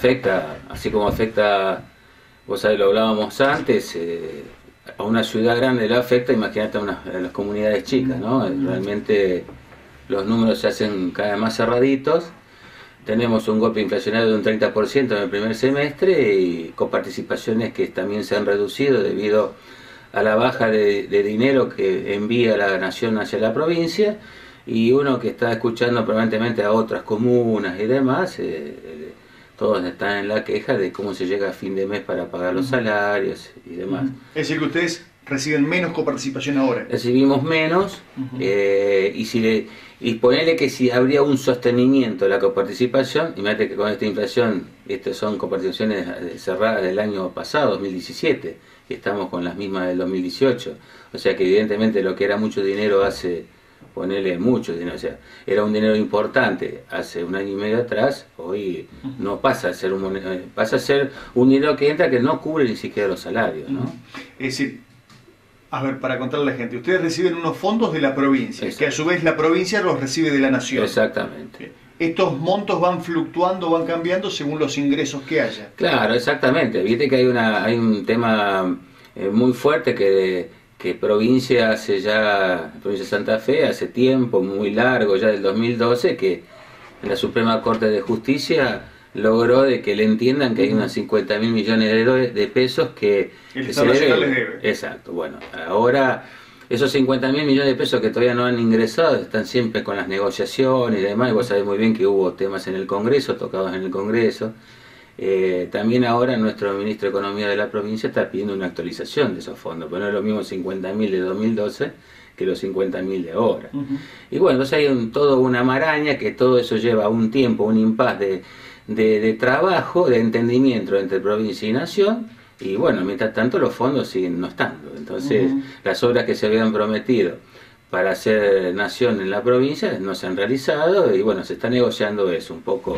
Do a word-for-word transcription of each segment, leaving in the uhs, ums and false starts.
afecta, así como afecta, vos sabés, lo hablábamos antes, eh, a una ciudad grande le afecta, imagínate a, una, a las comunidades chicas, ¿no? Realmente los números se hacen cada vez más cerraditos. Tenemos un golpe inflacionario de un treinta por ciento en el primer semestre y coparticipaciones que también se han reducido debido a la baja de, de dinero que envía la nación hacia la provincia, y uno que está escuchando permanentemente a otras comunas y demás, eh, eh, todos están en la queja de cómo se llega a fin de mes para pagar los salarios y demás. Es decir, que ustedes reciben menos coparticipación ahora. Recibimos menos, uh-huh. eh, y si le y ponele que si habría un sostenimiento de la coparticipación, imagínate que con esta inflación, estas son coparticipaciones cerradas del año pasado, dos mil diecisiete, y estamos con las mismas del dos mil dieciocho, o sea que evidentemente lo que era mucho dinero hace, ponele mucho dinero, o sea, era un dinero importante hace un año y medio atrás, hoy no pasa a ser un, pasa a ser un dinero que entra que no cubre ni siquiera los salarios, ¿no? Es decir, a ver, para contarle a la gente, ustedes reciben unos fondos de la provincia, exacto, que a su vez la provincia los recibe de la nación. Exactamente. Estos montos van fluctuando, van cambiando según los ingresos que haya. Claro, exactamente. Viste que hay una hay un tema eh, muy fuerte que, que provincia hace ya, provincia de Santa Fe, hace tiempo, muy largo, ya del dos mil doce, que la Suprema Corte de Justicia logró de que le entiendan que hay unos cincuenta mil millones de, de pesos que el Estado Nacional les debe. Exacto. Bueno, ahora esos cincuenta mil millones de pesos que todavía no han ingresado están siempre con las negociaciones y demás, y vos sabés muy bien que hubo temas en el Congreso, tocados en el Congreso. Eh, también ahora nuestro ministro de Economía de la provincia está pidiendo una actualización de esos fondos, pero no es lo mismo cincuenta mil de dos mil doce que los cincuenta mil de ahora. Uh-huh. Y bueno, entonces hay un, todo una maraña que todo eso lleva un tiempo, un impas de De, de trabajo, de entendimiento entre provincia y nación, y bueno, mientras tanto los fondos siguen no estando. Entonces, uh-huh. las obras que se habían prometido para hacer nación en la provincia no se han realizado, y bueno, se está negociando eso, un poco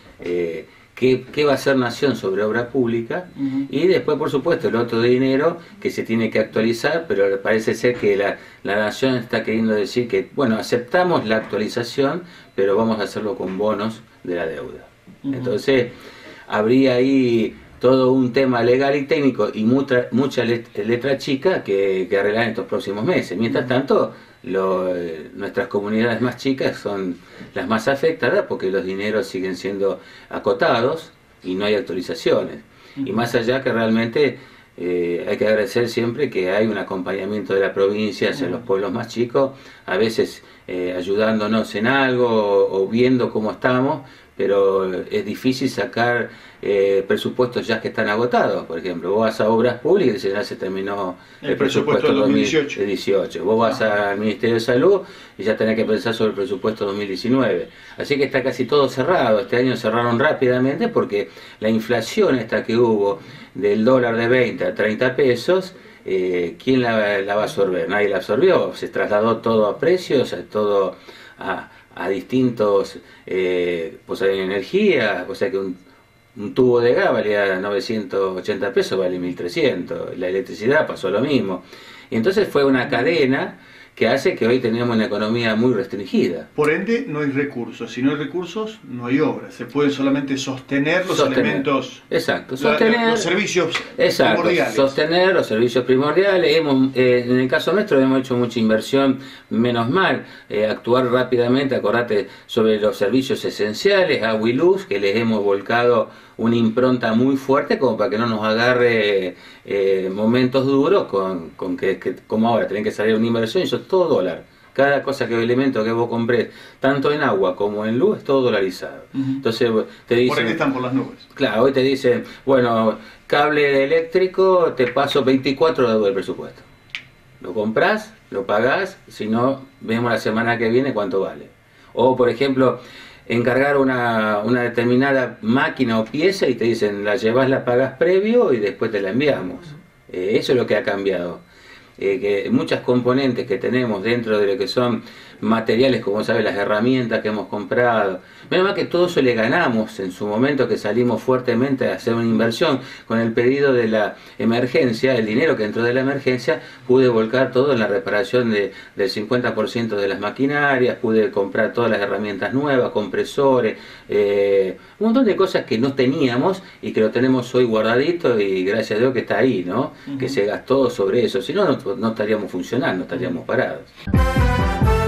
eh, qué, qué va a ser nación sobre obra pública, uh-huh. y después, por supuesto, el otro dinero que se tiene que actualizar, pero parece ser que la, la nación está queriendo decir que, bueno, aceptamos la actualización, pero vamos a hacerlo con bonos de la deuda. Entonces habría ahí todo un tema legal y técnico y mucha, mucha letra chica que, que arreglar en estos próximos meses. Mientras tanto, lo, eh, nuestras comunidades más chicas son las más afectadas porque los dineros siguen siendo acotados y no hay actualizaciones. Y más allá que realmente eh, hay que agradecer siempre que hay un acompañamiento de la provincia hacia los pueblos más chicos, a veces eh, ayudándonos en algo o, o viendo cómo estamos, pero es difícil sacar eh, presupuestos ya que están agotados. Por ejemplo, vos vas a obras públicas y dicen, ya se terminó el, el presupuesto, presupuesto dos mil dieciocho. Vos vas ah. al Ministerio de Salud y ya tenés que pensar sobre el presupuesto dos mil diecinueve. Así que está casi todo cerrado. Este año cerraron rápidamente porque la inflación esta que hubo del dólar de veinte a treinta pesos, eh, ¿quién la, la va a absorber? Nadie la absorbió. Se trasladó todo a precios, todo a... a distintos, eh, pues hay energía, o sea que un, un tubo de gas valía novecientos ochenta pesos, vale mil trescientos, la electricidad pasó lo mismo, y entonces fue una cadena que hace que hoy tenemos una economía muy restringida. Por ende, no hay recursos. Si no hay recursos, no hay obras. Se pueden solamente sostener los sostener. elementos... Exacto, sostener... La, los servicios exacto, primordiales. Sostener los servicios primordiales. Hemos, eh, en el caso nuestro hemos hecho mucha inversión, menos mal, eh, actuar rápidamente, acordate, sobre los servicios esenciales, agua y luz, que les hemos volcado una impronta muy fuerte como para que no nos agarre eh, momentos duros con, con que, que como ahora tienen que salir una inversión y eso es todo dólar. Cada cosa que elemento que vos comprés, tanto en agua como en luz, es todo dolarizado. Uh-huh. Entonces te dicen, por ahí están por las nubes. Claro, hoy te dicen, bueno, cable eléctrico, te paso veinticuatro del presupuesto. Lo comprás, lo pagás, si no, vemos la semana que viene cuánto vale. O por ejemplo, encargar una, una determinada máquina o pieza y te dicen, la llevas, la pagas previo y después te la enviamos. Eh, eso es lo que ha cambiado. Eh, que muchas componentes que tenemos dentro de lo que son materiales, como sabes, las herramientas que hemos comprado. Menos mal que todo eso le ganamos en su momento, que salimos fuertemente a hacer una inversión. Con el pedido de la emergencia, el dinero que entró de la emergencia, pude volcar todo en la reparación de, del cincuenta por ciento de las maquinarias, pude comprar todas las herramientas nuevas, compresores, eh, un montón de cosas que no teníamos y que lo tenemos hoy guardadito, y gracias a Dios que está ahí, ¿no? Uh-huh. Que se gastó sobre eso, si no, no, no estaríamos funcionando, estaríamos parados.